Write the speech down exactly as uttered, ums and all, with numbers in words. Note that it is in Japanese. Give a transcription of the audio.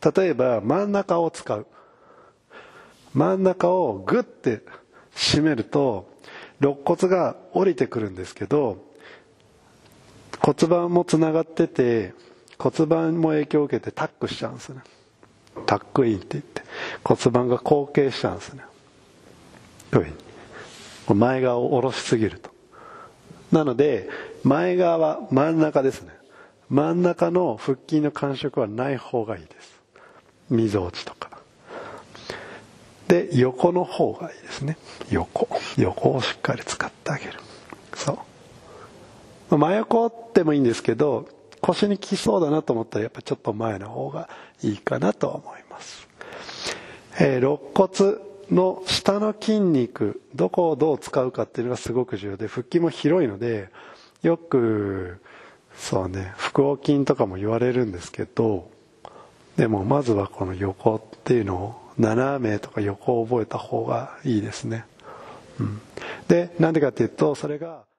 例えば真ん中を使う。真ん中をグッて締めると肋骨が降りてくるんですけど、骨盤もつながってて骨盤も影響を受けてタックしちゃうんですね。タックインって言って骨盤が後傾しちゃうんですね。こういうふうに前側を下ろしすぎると。なので前側は真ん中ですね。真ん中の腹筋の感触はない方がいいです。みぞおちとかで、横の方がいいですね。横横をしっかり使ってあげる。そう真横でもいいんですけど、腰にきそうだなと思ったらやっぱちょっと前の方がいいかなと思います。えー、肋骨の下の筋肉、どこをどう使うかっていうのがすごく重要で、腹筋も広いのでよくそうね腹横筋とかも言われるんですけど、でもまずはこの横っていうのを斜めとか横を覚えた方がいいですね。うん、でなんでかっていうと、それが